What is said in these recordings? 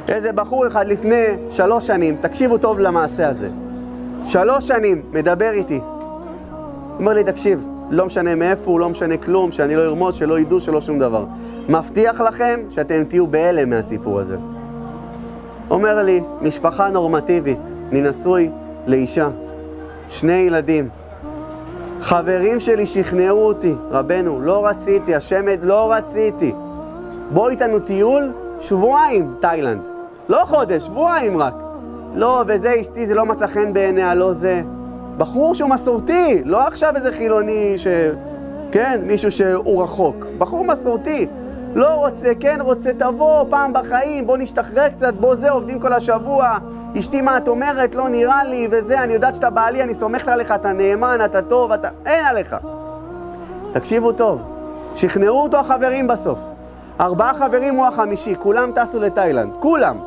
איזה בחור אחד לפני 3 שנים, תקשיבו טוב למעשה הזה. 3 שנים מדבר איתי. אומר לי, תקשיב, לא משנה מאיפה הוא, לא משנה כלום, שאני לא ארמוז, שלא ידעו, שלא שום דבר. מבטיח לכם שאתם תהיו בהלם מהסיפור הזה. אומר לי, משפחה נורמטיבית, אני נשוי לאישה, 2 ילדים. חברים שלי שכנעו אותי, רבנו, לא רציתי, השמד, לא רציתי. בוא איתנו טיול, 2 שבועות, תאילנד. לא חודש, 2 שבועות רק. לא, וזה אשתי, זה לא מצא חן בעיניה, לא זה. בחור שהוא מסורתי, לא עכשיו איזה חילוני כן, מישהו שהוא רחוק. בחור מסורתי, לא רוצה, כן רוצה, תבוא פעם בחיים, בוא נשתחרר קצת, בוא זה, עובדים כל השבוע. אשתי, מה את אומרת? לא נראה לי, וזה, אני יודעת שאתה בעלי, אני סומכת עליך, אתה נאמן, אתה טוב, אתה... אין עליך. תקשיבו טוב, שכנעו אותו החברים בסוף. 4 חברים הוא ה5, כולם טסו לתאילנד, כולם.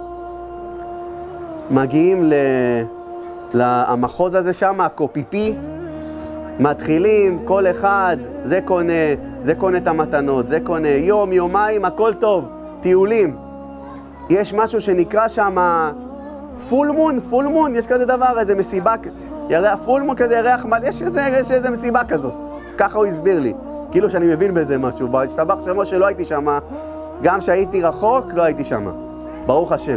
מגיעים למחוז הזה שם, הקופיפי, מתחילים, כל אחד, זה קונה את המתנות, זה קונה, יום, יומיים, הכל טוב, טיולים. יש משהו שנקרא שם פול מון, יש כזה דבר, איזה מסיבה, פול מון כזה ירח, יש איזה מסיבה כזאת, ככה הוא הסביר לי, כאילו שאני מבין בזה משהו, בהשתבח שמו שלא הייתי שם, גם שהייתי רחוק, לא הייתי שם, ברוך השם.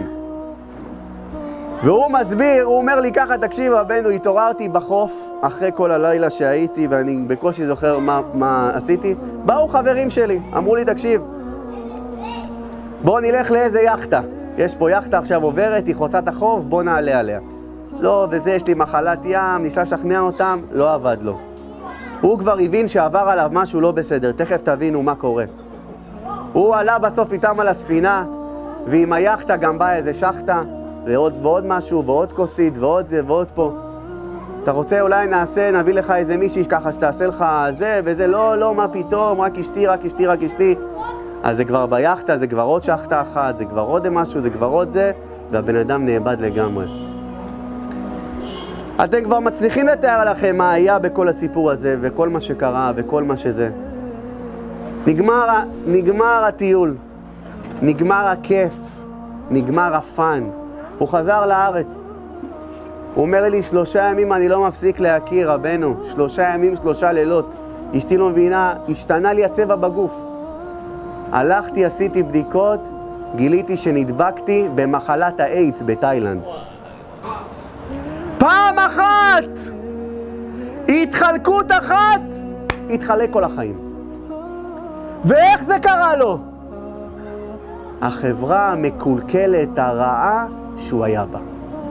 והוא מסביר, הוא אומר לי ככה, תקשיב רבנו, התעוררתי בחוף אחרי כל הלילה שהייתי, ואני בקושי זוכר מה עשיתי. באו חברים שלי, אמרו לי, תקשיב, בוא נלך לאיזה יחטה. יש פה יחטה עכשיו עוברת, היא חוצה את החוף, בוא נעלה עליה. לא, וזה, יש לי מחלת ים, ניסה לשכנע אותם, לא עבד לו. הוא כבר הבין שעבר עליו משהו לא בסדר, תכף תבינו מה קורה. הוא עלה בסוף איתם על הספינה, ועם היחטה גם בא איזה שחטה, ועוד משהו, ועוד כוסית, ועוד זה, ועוד פה. אתה רוצה אולי נביא לך איזה מישהי ככה שתעשה לך זה וזה, לא, מה פתאום, רק אשתי. אז זה כבר ביחטה, זה כבר עוד שחטה אחת, זה כבר עוד משהו, זה כבר עוד זה, והבן אדם נאבד לגמרי. אתם כבר מצליחים לתאר לכם מה היה בכל הסיפור הזה, וכל מה שקרה, וכל מה שזה. נגמר הטיול, נגמר הכיף, נגמר הפן. הוא חזר לארץ. הוא אומר לי, 3 ימים אני לא מפסיק להכיר, רבנו. 3 ימים, 3 לילות. אשתי לא מבינה, השתנה לי הצבע בגוף. הלכתי, עשיתי בדיקות, גיליתי שנדבקתי במחלת האיידס בתאילנד. פעם אחת! התחלקות אחת! התחלק כל החיים. ואיך זה קרה לו? החברה המקולקלת הרעה שהוא היה בה.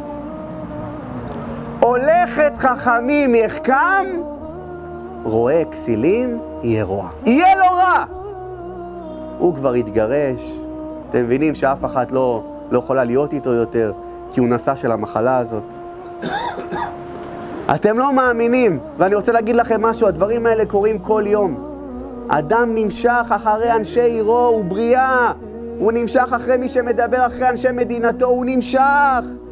הולכת חכמים יחכם, רואה כסילים, יהיה רוע. יהיה לו רע! הוא כבר התגרש, אתם מבינים שאף אחת לא יכולה להיות איתו יותר, כי הוא נשא של המחלה הזאת. אתם לא מאמינים, ואני רוצה להגיד לכם משהו, הדברים האלה קורים כל יום. אדם נמשך אחרי אנשי עירו, הוא בריאה. הוא נמשך אחרי מי שמדבר אחרי אנשי מדינתו, הוא נמשך.